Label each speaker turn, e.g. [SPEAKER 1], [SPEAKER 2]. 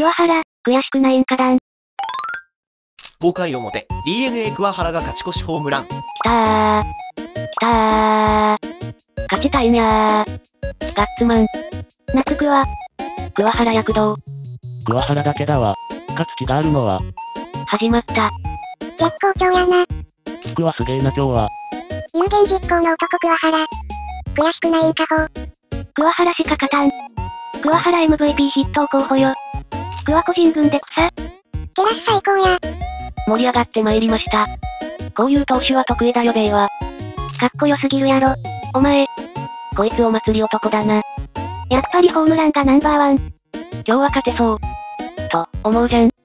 [SPEAKER 1] 桑原、悔しくないんかだん。
[SPEAKER 2] 5回表、DNA 桑原が勝ち越しホームラン。
[SPEAKER 1] きたー。勝ちたいんやー。ガッツマン。夏桑。桑原躍動。
[SPEAKER 3] 桑原だけだわ。勝つ気があるのは。
[SPEAKER 1] 始まった。
[SPEAKER 4] 絶好調やな。
[SPEAKER 3] 桑すげえな今日は。
[SPEAKER 4] 有言実行の男桑原。悔しくないんかほう。
[SPEAKER 1] 桑原しか勝たん。桑原 MVP 筆頭候補よ。桑個人軍で草。
[SPEAKER 4] テラス最高や。
[SPEAKER 1] 盛り上がってまいりました。こういう投手は得意だよべーわ。かっこよすぎるやろ。お前。こいつお祭り男だな。やっぱりホームランがナンバーワン。今日は勝てそう。と、思うじゃん。